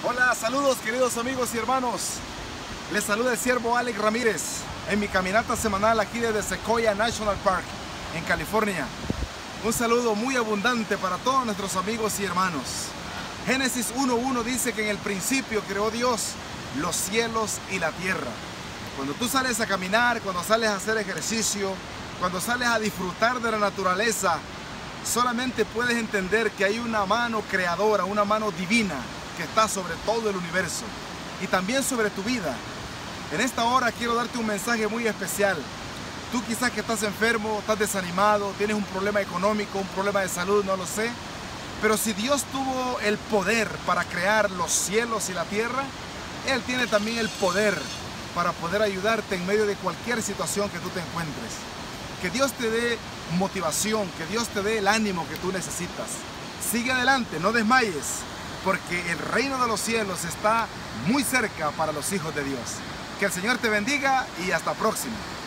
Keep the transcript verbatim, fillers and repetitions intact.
Hola, saludos queridos amigos y hermanos. Les saluda el siervo Alex Ramírez en mi caminata semanal aquí desde Sequoia National Park en California. Un saludo muy abundante para todos nuestros amigos y hermanos. Génesis uno uno dice que en el principio creó Dios los cielos y la tierra. Cuando tú sales a caminar, cuando sales a hacer ejercicio, cuando sales a disfrutar de la naturaleza, solamente puedes entender que hay una mano creadora, una mano divina que está sobre todo el universo y también sobre tu vida. En esta hora quiero darte un mensaje muy especial. Tú quizás que estás enfermo, estás desanimado, tienes un problema económico, un problema de salud, no lo sé. Pero si Dios tuvo el poder para crear los cielos y la tierra, Él tiene también el poder para poder ayudarte en medio de cualquier situación que tú te encuentres. Que Dios te dé motivación, que Dios te dé el ánimo que tú necesitas. Sigue adelante, no desmayes, porque el reino de los cielos está muy cerca para los hijos de Dios. Que el Señor te bendiga y hasta próxima.